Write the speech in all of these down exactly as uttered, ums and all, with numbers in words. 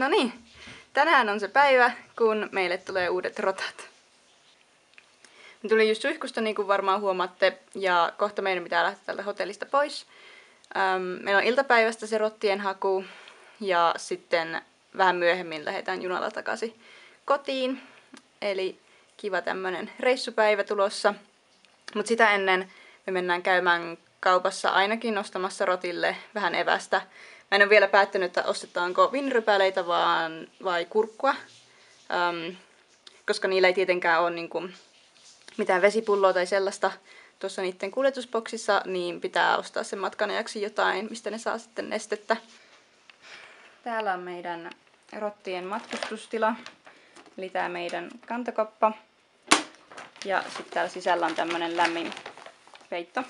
No niin, tänään on se päivä, kun meille tulee uudet rotat. Me tuli just suihkusta, niin kuin varmaan huomaatte, ja kohta meidän pitää lähteä tältä hotellista pois. Ähm, meillä on iltapäivästä se rottien haku, ja sitten vähän myöhemmin lähdetään junalla takaisin kotiin. Eli kiva tämmönen reissupäivä tulossa. Mutta sitä ennen me mennään käymään kaupassa ainakin ostamassa rotille vähän evästä. Mä en ole vielä päättänyt, että ostetaanko vinrypäleitä vaan, vai kurkkua, ähm, koska niillä ei tietenkään ole niinku mitään vesipulloa tai sellaista tuossa niiden kuljetusboksissa, niin pitää ostaa sen matkan ajaksi jotain, mistä ne saa sitten nestettä. Täällä on meidän rottien matkustustila, eli tää meidän kantokoppa. Ja sitten täällä sisällä on tämmönen lämmin peitto.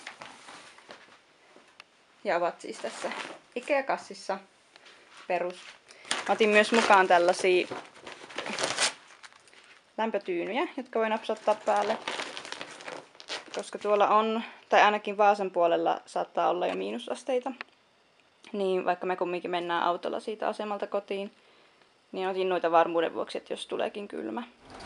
Ja ovat siis tässä Ikea-kassissa perus. Mä otin myös mukaan tällaisia lämpötyynyjä, jotka voi napsauttaa päälle. Koska tuolla on, tai ainakin Vaasan puolella saattaa olla jo miinusasteita. Niin vaikka me kumminkin mennään autolla siitä asemalta kotiin, niin otin noita varmuuden vuoksi, että jos tuleekin kylmä.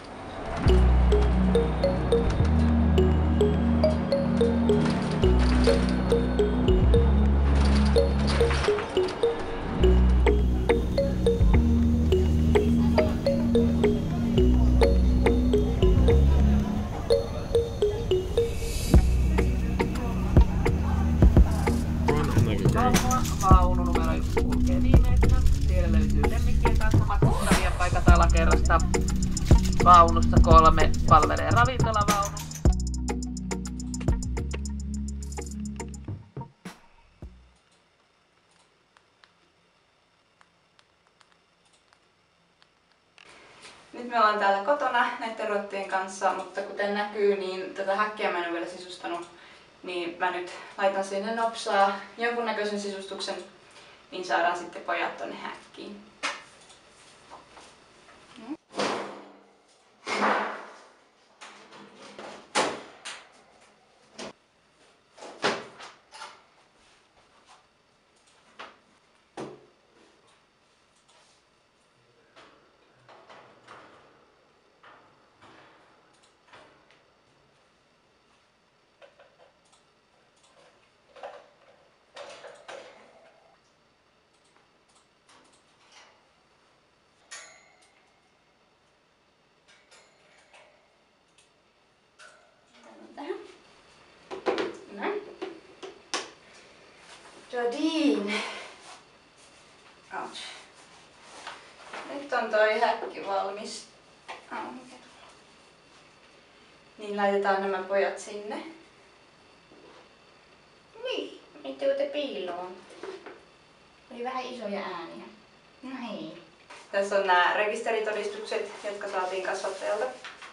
Vaunu numero yksi kulkee viimeisenä. Siellä löytyy lemmikkien kanssa matkustavia paikat alakerrasta. Vaunusta kolme palvelee ravintolavaunu. Nyt me ollaan täällä kotona näiden rottien kanssa, mutta kuten näkyy, niin tätä häkkiä mä en ole vielä sisustanut. Niin mä nyt laitan sinne nopsaa jonkunnäköisen sisustuksen, niin saadaan sitten pojat tonne häkkiin. Mm. Jodin. Ouch. Nyt on toi häkki valmis. Oh, mikä niin laitetaan nämä pojat sinne. Niin, mittekö te piiloon? Oli vähän isoja ääniä. No hei. Tässä on nämä rekisteritodistukset, jotka saatiin kasvattajalta.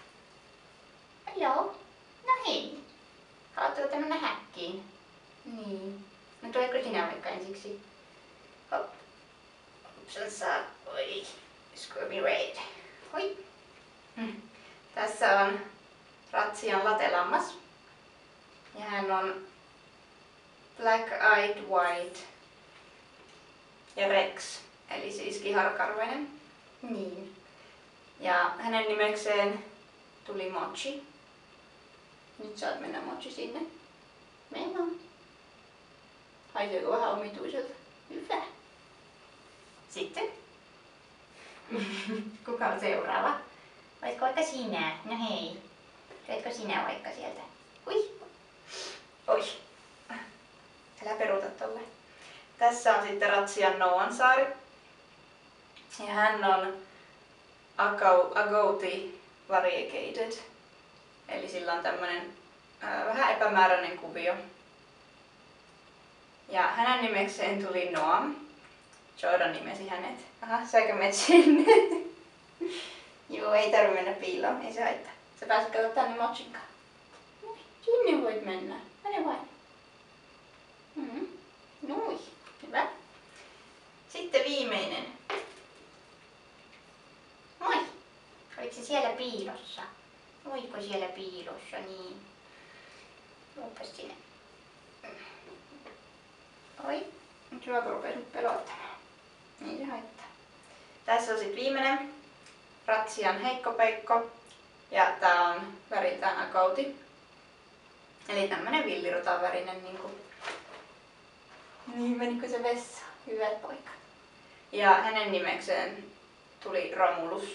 Joo. No hei. Haluatteko te mennä häkkiin? Niin. No tuletko sinä vaikka ensiksi? Hop. Upsansa. Oi. Scrubby Red. Hoi. Hmm. Tässä on Ratsian latelammas. Ja hän on Black Eyed White ja Rex, eli siis kiharkarvainen. Niin. Ja hänen nimekseen tuli Mochi. Nyt saat mennä Mochi sinne. Mennä. Haiseeko vähän omituiselta? Hyvä. Sitten. Kuka on seuraava? Oletko vaikka sinä? No hei. Tuletko sinä vaikka sieltä? Hui. Oi. Älä peruuta tolle. Tässä on sitten Ratsian Noansaari. Ja hän on Agouti variegated. Eli sillä on tämmönen ää, vähän epämääräinen kuvio. Ja hänen nimekseen tuli Noam. Jordan nimesi hänet. Aha, säkö menet sinne? Joo, ei tarvi mennä piiloon, ei se haittaa. Sä pääset katsomaan tänne Mochinkaan. Sinne voit mennä. Mene vain. Mm-hmm. Nui, hyvä. Sitten viimeinen. Moi! Oliko se siellä piilossa? Oliko siellä piilossa? Niin. Luupas sinne. Oi, nyt hyvä kun rupesi nyt pelottamaan. Niin se haittaa. Tässä on sitten viimeinen Ratsian heikkopeikko. Ja tää on väriltään akouti. Eli tämmönen villirotan värinen niinku. Niin menikö se vessa? Hyvä poika. Ja hänen nimekseen tuli Romulus.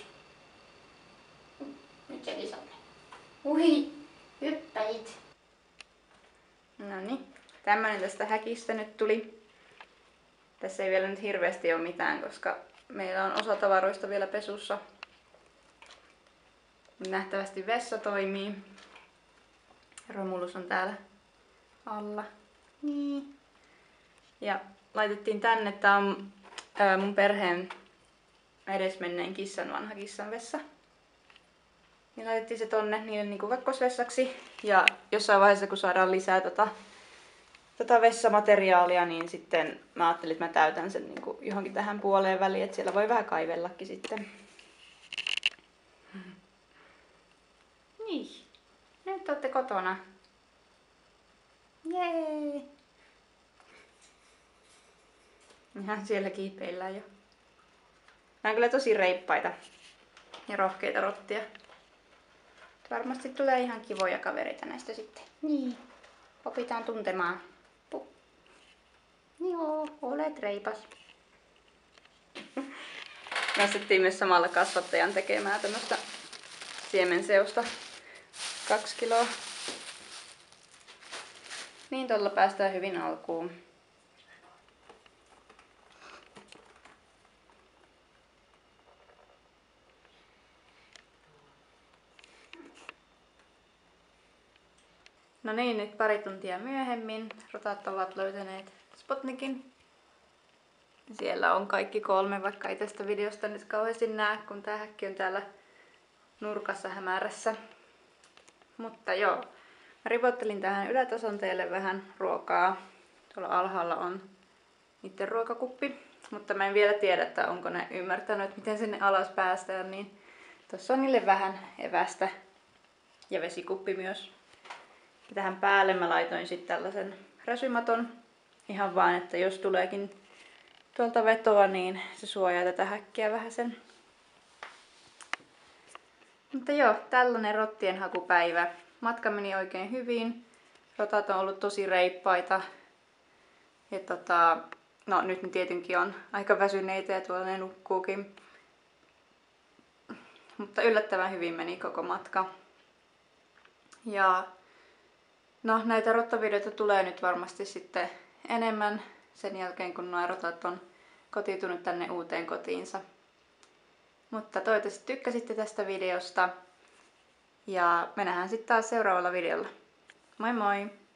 Nyt se lisää. Ui, hyppäit. Noniin, tämmönen tästä häkistä nyt tuli. Tässä ei vielä nyt hirveästi ole mitään, koska meillä on osa tavaroista vielä pesussa. Nähtävästi vessa toimii. Romulus on täällä alla. Niin. Ja laitettiin tänne, tää on ää, mun perheen edesmenneen kissan vanha kissan vessa. Niin laitettiin se tonne niille niinku kakkosvessaksi. Ja jossain vaiheessa kun saadaan lisää tota, tota vessamateriaalia, niin sitten mä ajattelin, että mä täytän sen niinku johonkin tähän puoleen väliin, että siellä voi vähän kaivellakin sitten. Niin, nyt olette kotona. Jee! Ihan siellä kiipeillään jo. Nämä on kyllä tosi reippaita ja rohkeita rottia. Varmasti tulee ihan kivoja kavereita näistä sitten. Niin, opitaan tuntemaan. Puh. Joo, olet reipas. Nostettiin myös samalla kasvattajan tekemään tämmöstä siemenseosta kaksi kiloa. Niin tuolla päästään hyvin alkuun. No niin, nyt pari tuntia myöhemmin rotat ovat löytäneet Spotnikin. Siellä on kaikki kolme, vaikka ei tästä videosta nyt kauheasti näe, kun tää häkki on täällä nurkassa hämärässä. Mutta joo, mä ripottelin tähän ylätason teille vähän ruokaa. Tuolla alhaalla on niiden ruokakuppi, mutta mä en vielä tiedä, että onko ne ymmärtänyt, miten sinne alas päästään, niin tossa on niille vähän evästä ja vesikuppi myös. Ja tähän päälle mä laitoin sitten tällaisen räsymaton, ihan vaan, että jos tuleekin tuolta vetoa, niin se suojaa tätä häkkiä vähän sen. Mutta joo, tällainen rottien hakupäivä. Matka meni oikein hyvin. Rotat on ollut tosi reippaita. Ja tota, no nyt ne tietenkin on aika väsyneitä ja tuolla ne nukkuukin. Mutta yllättävän hyvin meni koko matka. Ja no näitä rottavideoita tulee nyt varmasti sitten enemmän sen jälkeen, kun nuo rotat on kotiutunut tänne uuteen kotiinsa. Mutta toivottavasti tykkäsitte tästä videosta. Ja me nähdään sitten taas seuraavalla videolla. Moi moi!